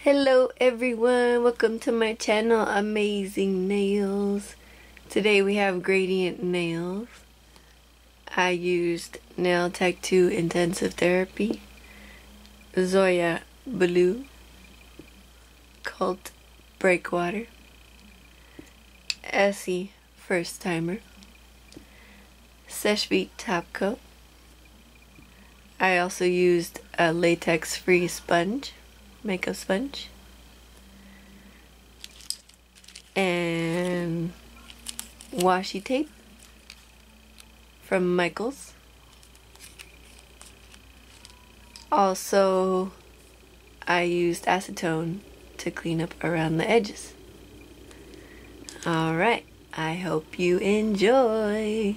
Hello everyone, welcome to my channel, Amazing Nails. Today we have gradient nails. I used Nail Tech 2 Intensive Therapy, Zoya Blu, Cult Breakwater, Essie First Timer, Seche Vite Top Coat. I also used a latex free sponge, makeup sponge, and washi tape from Michaels. Also, I used acetone to clean up around the edges. Alright, I hope you enjoy.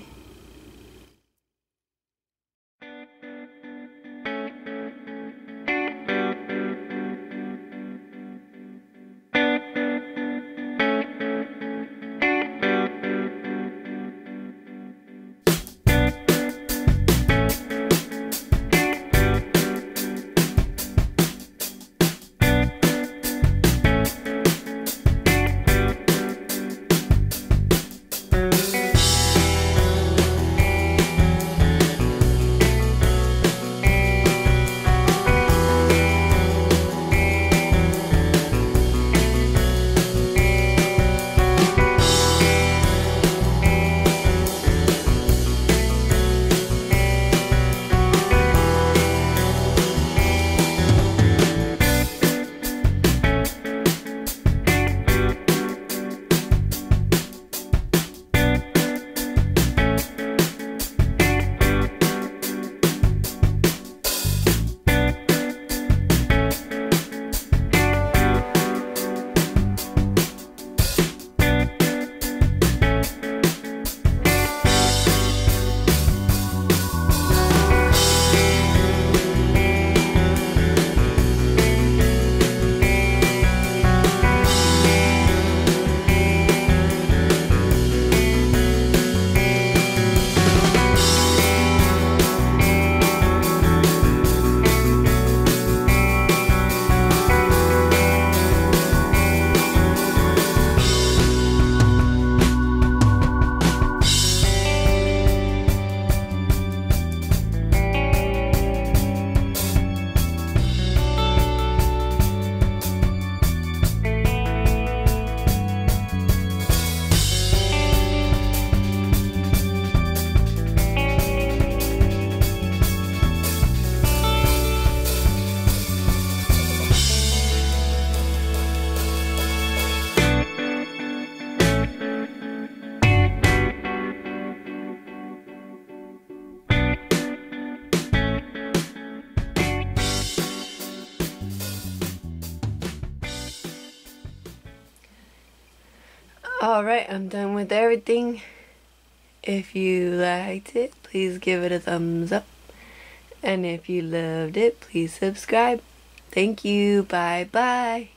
Alright, I'm done with everything. If you liked it, please give it a thumbs up. And if you loved it, please subscribe. Thank you. Bye bye.